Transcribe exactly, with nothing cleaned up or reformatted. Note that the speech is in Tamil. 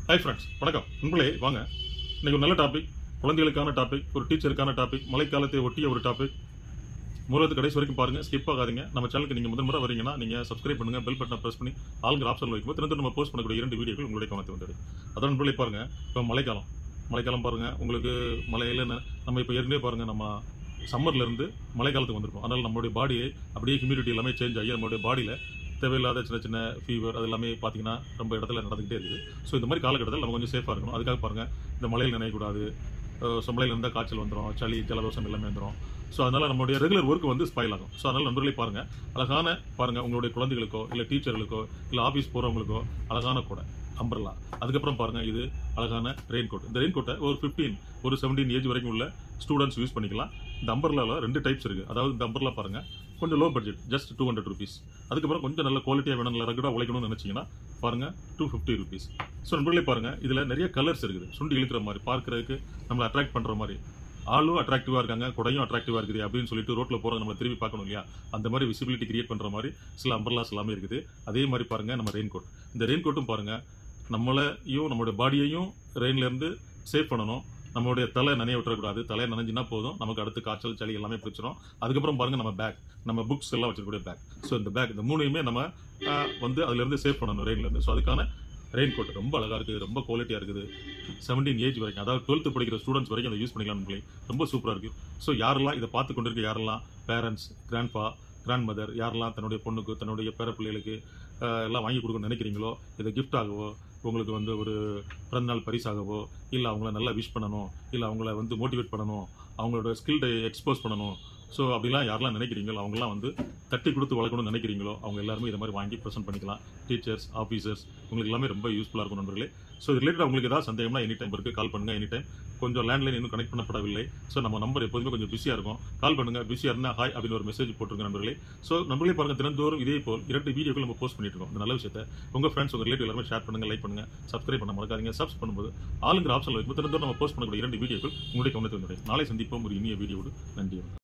Hi friends, வணக்கம் நண்பர்களே வாங்க இன்னைக்கு ஒரு நல்ல டாபிக் குழந்தைகளுக்கான டாபிக் ஒரு டீச்சருக்கான டாபிக் மழைக்காலத்தை ஒட்டிய ஒரு டாபிக் மூலத்து கடைசி வரைக்கும் பாருங்க ஸ்கிப் ஆகாதீங்க நம்ம சேனலுக்கு நீங்க முதல் முறை வரீங்கன்னா நீங்க சப்ஸ்கிரைப் பண்ணுங்க பெல் பட்டனை பிரஸ் பண்ணி ஆளுங்கிற ஆப்ஷன் வைக்கும்போது தினந்தோறும் நம்ம போஸ்ட் பண்ணக்கூடிய இரண்டு வீடியோக்கள் உங்களுடைய கவனத்தை வந்துடுது அதான் நண்பர்களே பாருங்க இப்போ மழைக்காலம் மழைக்காலம் பாருங்க உங்களுக்கு மழையில நம்ம இப்போ ஏற்கனவே பாருங்க நம்ம சம்மர்ல இருந்து மழைக்காலத்துக்கு வந்திருக்கோம் அதனால நம்மளுடைய பாடியை அப்படியே ஹியூமிடிட்டி எல்லாமே சேஞ்ச் ஆகி நம்மளுடைய பாடியில தேவையில்லாத சின்ன சின்ன ஃபீவர் அது எல்லாமே பார்த்தீங்கன்னா ரொம்ப இடத்துல நடந்துகிட்டே இருக்குது ஸோ இந்த மாதிரி காலகட்டத்தில் நம்ம கொஞ்சம் சேஃபாக இருக்கணும் அதுக்காக பாருங்கள் இந்த மழையில் நினைக்கக்கூடாது ஸோ மழையில் இருந்தால் காய்ச்சல் வந்துடும் சளி ஜலதோஷம் எல்லாமே வந்துடும் ஸோ அதனால் நம்மளுடைய ரெகுலர் ஒர்க் வந்து ஸ்பாயில் ஆகும் ஸோ அதனால் நண்பர்களே பாருங்கள் அழகான பாருங்கள் உங்களுடைய குழந்தைகளுக்கோ இல்லை டீச்சர்களுக்கோ இல்லை ஆஃபீஸ் போகிறவங்களுக்கோ அழகான கூட அம்பர்லா அதுக்கப்புறம் பாருங்கள் இது அழகான ரெயின் கோட் இந்த ரெயின் கோட்டை ஒரு ஃபிஃப்டீன் ஒரு செவன்டீன் ஏஜ் வரைக்கும் உள்ள ஸ்டூடெண்ட்ஸ் யூஸ் பண்ணிக்கலாம் இந்த அம்பர்லாவில் ரெண்டு டைப்ஸ் இருக்குது அதாவது இந்த அம்பர்லா பாருங்கள் கொஞ்சம் low budget just two hundred rupees அதுக்கப்புறம் கொஞ்சம் நல்ல குவாலிட்டியாக வேணும் நல்ல ரகடாக உழைக்கணும்னு நினச்சிங்கன்னா பாருங்கள் டூ ஃபிஃப்டி ருபீஸ் ஸோ நண்பர்களே பாருங்கள் இதில் நிறைய கலர்ஸ் இருக்குது சுண்டி இழுக்கிற மாதிரி பார்க்குறதுக்கு நம்மளை அட்ராக்ட் பண்ணுற மாதிரி ஆளும் அட்ராக்டிவாக இருக்காங்க குடையும் அட்ராக்டிவாக இருக்குது அப்படின்னு சொல்லிட்டு ரோட்டில் போகிறவங்க நம்ம திரும்பி பார்க்கணும் இல்லையா அந்த மாதிரி விசிபிலிட்டி கிரியேட் பண்ணுற மாதிரி சில அம்பர்லாஸ் எல்லாமே இருக்குது அதே மாதிரி பாருங்கள் நம்ம ரெயின் கோட் இந்த ரெயின் கோட்டும் பாருங்கள் நம்மளையும் நம்மளுடைய பாடியையும் ரெயின்லேருந்து சேவ் பண்ணணும் நம்மளுடைய தலை நனைய விட்டுறக்கூடாது தலையை நனைஞ்சினா போதும் நமக்கு அடுத்து காய்ச்சல் சளி எல்லாமே பிடிச்சிடும் அதுக்கப்புறம் பாருங்க நம்ம பேக் நம்ம புக்ஸ் எல்லாம் வச்சிருக்கக்கூடிய பேக் ஸோ இந்த பேக் இந்த மூணையுமே நம்ம வந்து அதுலேருந்து சேவ் பண்ணணும் ரெயின்லேருந்து ஸோ அதுக்கான ரெயின் கோட் ரொம்ப அழகாக இருக்குது ரொம்ப குவாலிட்டியாக இருக்குது செவன்டீன் ஏஜ் வரைக்கும் அதாவது டுவெல்த்து படிக்கிற ஸ்டூடெண்ட்ஸ் வரைக்கும் அதை யூஸ் பண்ணிக்கலாம் நம்மளே ரொம்ப சூப்பராக இருக்குது ஸோ யாரெல்லாம் இதை பார்த்து கொண்டு இருக்க யாரெல்லாம் பேரண்ட்ஸ் கிராண்ட்பா கிராண்ட் மதர் யாரெல்லாம் தன்னுடைய பொண்ணுக்கு தன்னுடைய பேர பிள்ளைகளுக்கு எல்லாம் வாங்கி கொடுக்கணும்னு நினைக்கிறீங்களோ இதை கிஃப்ட் ஆகவோ உங்களுக்கு வந்து ஒரு பிறந்தநாள் பரிசாகவோ இல்லை அவங்கள நல்லா விஷ் பண்ணணும் இல்லை அவங்கள வந்து மோட்டிவேட் பண்ணணும் அவங்களோட ஸ்கில்டை எக்ஸ்போஸ் பண்ணணும் ஸோ அப்படிலாம் யாரெல்லாம் நினைக்கிறீங்களோ அவங்களாம் வந்து தட்டி கொடுத்து வளர்க்கணும்னு நினைக்கிறீங்களோ அவங்க எல்லாருமே இதை மாதிரி வாங்கி ப்ரெசென்ட் பண்ணிக்கலாம் டீச்சர்ஸ் ஆஃபீஸர்ஸ் உங்களுக்கு எல்லாமே ரொம்ப யூஸ்ஃபுல்லாக இருக்கும் நண்பர்களே ஸோ இது ரிலேட்டட் உங்களுக்கு ஏதாவது சந்தேகம்னா எனி டைம் இருக்குது கால் பண்ணுங்கள் எனி டைம் கொஞ்சம் லேண்ட்லைன் இன்னும் கனெக்ட் பண்ணப்படவில்லை ஸோ நம்ம நம்பர் எப்போதுமே கொஞ்சம் பிஸியாக இருக்கும் கால் பண்ணுங்கள் பிஸியாக இருந்தால் ஹாய் அப்படின்னு ஒரு மெசேஜ் போட்டுருங்க நண்பர்களே ஸோ நண்பர்களே பாருங்கள் தினந்தோறும் இதே போல் இரண்டு வீடியோக்கள் நம்ம போஸ்ட் பண்ணிட்டு இருக்கோம் இந்த நல்ல விஷயத்தை உங்கள் ஃப்ரெண்ட்ஸ் உங்கள் ரிலேட்டிவ் எல்லாமே ஷேர் பண்ணுங்கள் லைக் பண்ணுங்கள் சப்ஸ்கிரைப் பண்ண மறக்காதீங்க சப்ஸ் பண்ணும்போது ஆளுங்கிற ஆப்ஷன் வைக்கும் தினந்தோறும் நம்ம போஸ்ட் பண்ணக்கூடிய இரண்டு வீடியோக்கள் உங்களுடைய கவனத்தில் வந்துடும் நாளை சந்திப்போம் ஒரு இனிய வீடியோடு நன்றி